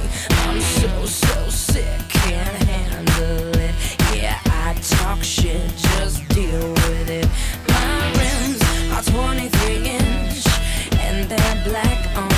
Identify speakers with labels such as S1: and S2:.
S1: I'm so sick, can't handle it. Yeah, I talk shit, just deal with it. My rims are 23 inch and they're black on